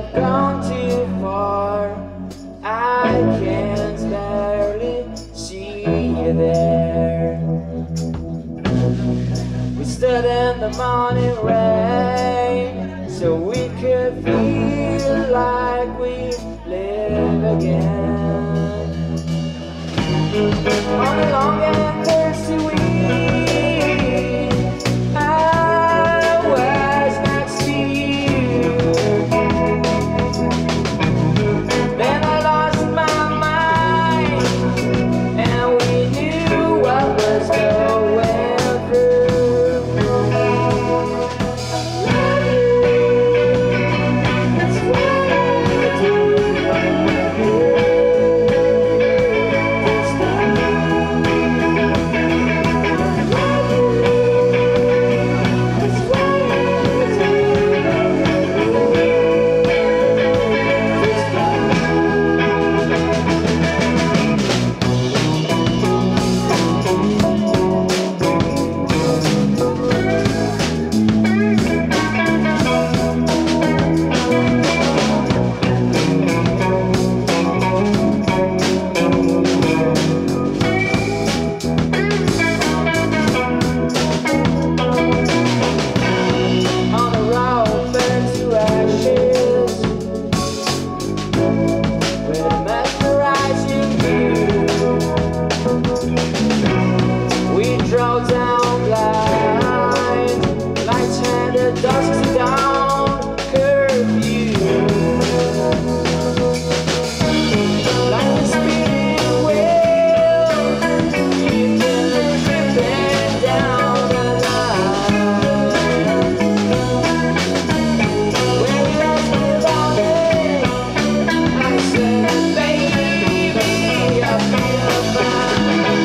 gone too far. I can barely see you there. We stood in the morning rain so we could feel like we live again. On a long and thirsty week, I was next to you. Then I lost my mind, and we knew what was going through. I love you, that's what I do. Down blind, lights handed dusk to dawn, curfew. Like a spinning wheel, keeping dripping down the line. When you asked me about it, I said, baby, I feel fine.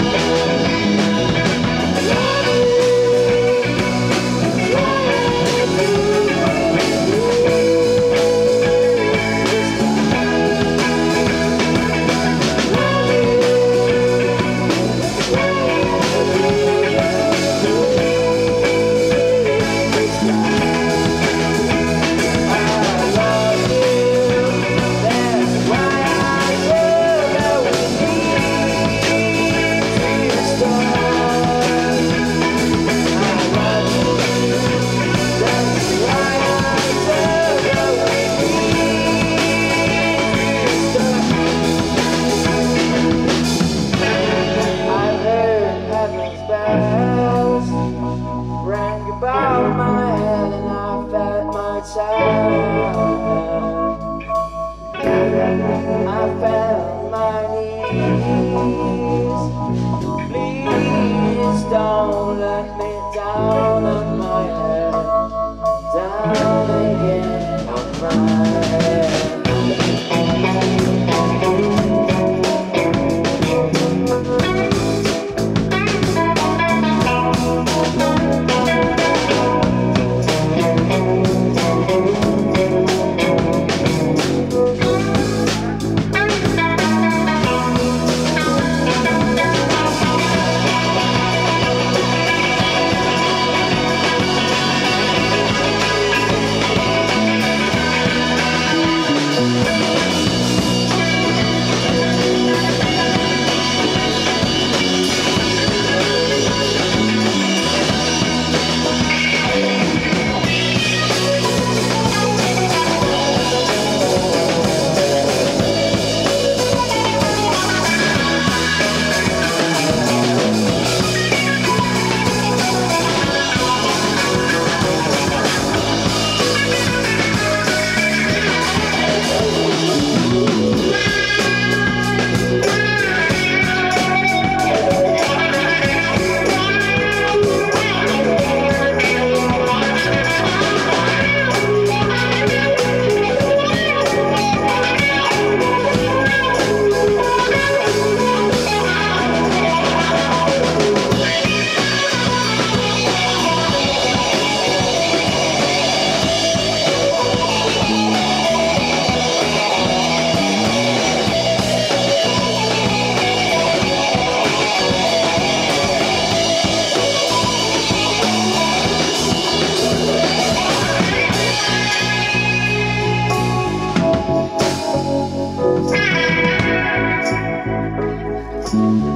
you.